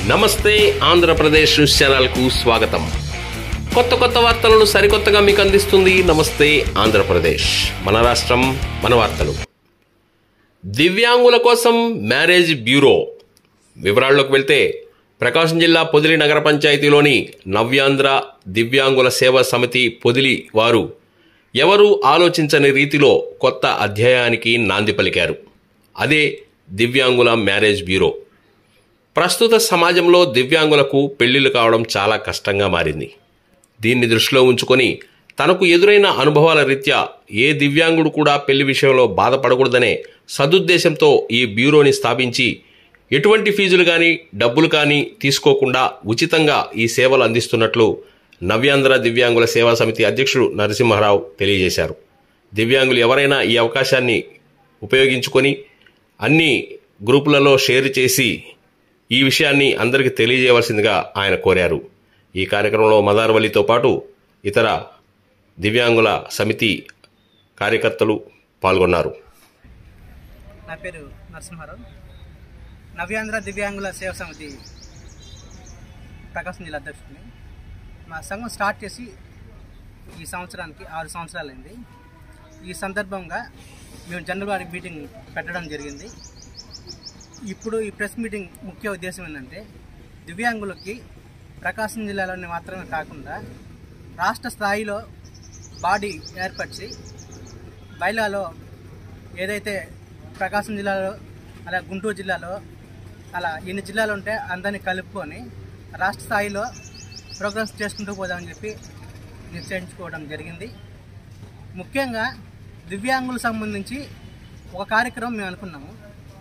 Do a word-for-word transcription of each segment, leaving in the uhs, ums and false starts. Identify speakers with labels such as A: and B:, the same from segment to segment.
A: నమస్తే Andhra Pradesh news channel కు స్వాగతం. కొత్త కొత్త వార్తలను సరికొత్తగా మీకు అందిస్తుంది నమస్తే ఆంధ్రప్రదేశ్. మన రాష్ట్రం మన వార్తలు. దివ్యాంగుల కోసం మ్యారేజ్ బ్యూరో వివరాల్లోకి వెళ్తే, ప్రకాశం జిల్లా పొదిలి నగర పంచాయతీలోని నవ్యాంధ్ర దివ్యాంగుల సేవా సమితి పొదిలి వారు ఎవరూ ఆలోచించని రీతిలో కొత్త అధ్యాయానికి నాంది పలికారు. అదే దివ్యాంగుల మ్యారేజ్ బ్యూరో. ప్రస్తుత సమాజంలో దివ్యాంగులకు పెళ్లిళ్ళు కావడం చాలా కష్టంగా మారింది. దీన్ని దృష్టిలో ఉంచుకొని తనకు ఎదురైన అనుభవాల రీత్యా ఏ దివ్యాంగుడు కూడా పెళ్లి విషయంలో బాధపడకూడదనే సదుద్దేశంతో ఈ బ్యూరోని స్థాపించి ఎటువంటి ఫీజులు కానీ డబ్బులు కానీ తీసుకోకుండా ఉచితంగా ఈ సేవలు అందిస్తున్నట్లు నవ్యాంధ్ర దివ్యాంగుల సేవా సమితి అధ్యక్షుడు నరసింహారావు తెలియజేశారు. దివ్యాంగులు ఎవరైనా ఈ అవకాశాన్ని ఉపయోగించుకొని అన్ని గ్రూపులలో షేర్ చేసి ఈ విషయాన్ని అందరికీ తెలియజేయవలసిందిగా ఆయన కోరారు. ఈ కార్యక్రమంలో మదార్వలితో పాటు ఇతర దివ్యాంగుల సమితి కార్యకర్తలు పాల్గొన్నారు.
B: నా పేరు నరసింహారావు, నవ్యాంధ్ర దివ్యాంగుల సేవా సమితి ప్రకాశం జిల్లా అధ్యక్షుడిని. మా సంఘం స్టార్ట్ చేసి ఈ సంవత్సరానికి ఆరు సంవత్సరాలైంది. ఈ సందర్భంగా మేము జనరల్ బాడీ మీటింగ్ పెట్టడం జరిగింది. ఇప్పుడు ఈ ప్రెస్ మీటింగ్ ముఖ్య ఉద్దేశం ఏంటంటే, దివ్యాంగులకి ప్రకాశం జిల్లాలోనే మాత్రమే కాకుండా రాష్ట్ర స్థాయిలో బాడీ ఏర్పరిచి బైలాలో ఏదైతే ప్రకాశం జిల్లాలో అలా గుంటూరు జిల్లాలో అలా ఎన్ని జిల్లాలు ఉంటే అందరినీ కలుపుకొని రాష్ట్ర స్థాయిలో ప్రోగ్రామ్స్ చేసుకుంటూ పోదామని చెప్పి నిశ్చయించుకోవడం జరిగింది. ముఖ్యంగా దివ్యాంగులకు సంబంధించి ఒక కార్యక్రమం మేము అనుకున్నాము.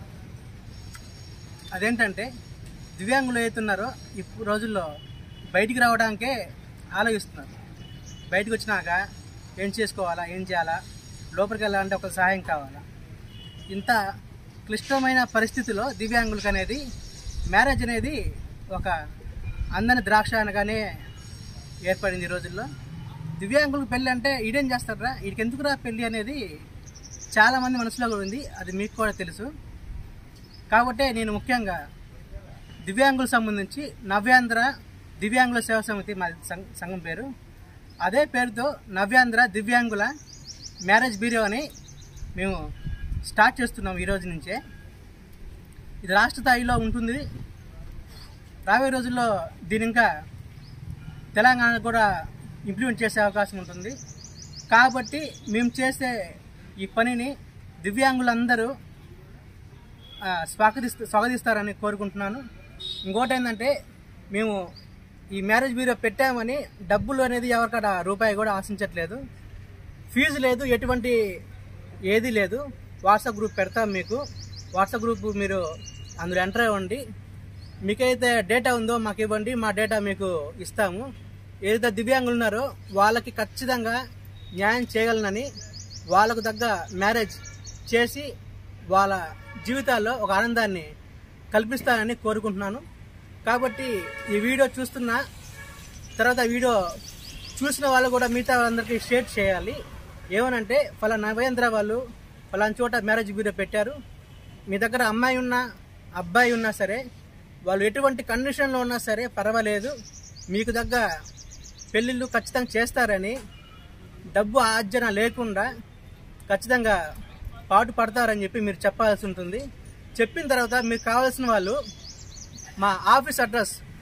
B: అదేంటంటే, దివ్యాంగులు ఏతున్నారో ఈ రోజుల్లో బయటికి రావడానికే ఆలోచిస్తున్నారు. బయటకు వచ్చినాక ఏం చేసుకోవాలా, ఏం చేయాలా, లోపలికి వెళ్ళాలంటే ఒక సహాయం కావాలా. ఇంత క్లిష్టమైన పరిస్థితిలో దివ్యాంగులకు అనేది మ్యారేజ్ అనేది ఒక అందని ద్రాక్ష అనగానే ఏర్పడింది. ఈ రోజుల్లో దివ్యాంగులకు పెళ్ళి అంటే ఈడేం చేస్తారా, వీడికి ఎందుకురా పెళ్ళి అనేది చాలామంది మనసులో కూడా ఉంది. అది మీకు కూడా తెలుసు. కాబట్టి నేను ముఖ్యంగా దివ్యాంగులకు సంబంధించి నవ్యాంధ్ర దివ్యాంగుల సేవా సమితి మా సంఘం పేరు, అదే పేరుతో నవ్యాంధ్ర దివ్యాంగుల మ్యారేజ్ బ్యూరో అని మేము స్టార్ట్ చేస్తున్నాం ఈరోజు నుంచే. ఇది రాష్ట్ర స్థాయిలో ఉంటుంది. రాబోయే రోజుల్లో దీని ఇంకా తెలంగాణకు కూడా ఇంప్లిమెంట్ చేసే అవకాశం ఉంటుంది. కాబట్టి మేము చేసే ఈ పనిని దివ్యాంగులందరూ స్వాగతిస్త స్వాగతిస్తారని కోరుకుంటున్నాను. ఇంకోటి ఏంటంటే, మేము ఈ మ్యారేజ్ బ్యూరో పెట్టామని డబ్బులు అనేది ఎవరికడ రూపాయి కూడా ఆశించట్లేదు. ఫీజు లేదు, ఎటువంటి ఏది లేదు. వాట్సాప్ గ్రూప్ పెడతాం మీకు. వాట్సాప్ గ్రూప్ మీరు అందులో ఎంటర్ అవ్వండి. మీకైతే డేటా ఉందో మాకు ఇవ్వండి, మా డేటా మీకు ఇస్తాము. ఏదైతే దివ్యాంగులు ఉన్నారో వాళ్ళకి ఖచ్చితంగా న్యాయం చేయగలనని, వాళ్ళకు తగ్గ మ్యారేజ్ చేసి వాళ్ళ జీవితాల్లో ఒక ఆనందాన్ని కల్పిస్తానని కోరుకుంటున్నాను. కాబట్టి ఈ వీడియో చూస్తున్న తర్వాత వీడియో చూసిన వాళ్ళు కూడా మిగతా వాళ్ళందరికీ షేర్ చేయాలి. ఏమనంటే, ఫలానా నవేంద్ర వాళ్ళు ఫలానా చోట మ్యారేజ్ బ్యూరో పెట్టారు. మీ దగ్గర అమ్మాయి ఉన్నా అబ్బాయి ఉన్నా సరే, వాళ్ళు ఎటువంటి కండిషన్లో ఉన్నా సరే పర్వాలేదు, మీకు దగ్గ పెళ్ళిళ్ళు ఖచ్చితంగా చేస్తారని, డబ్బు ఆర్జన లేకుండా ఖచ్చితంగా పాటు పడతారని చెప్పి మీరు చెప్పాల్సి ఉంటుంది. చెప్పిన తర్వాత మీకు కావాల్సిన వాళ్ళు మా ఆఫీస్ అడ్రస్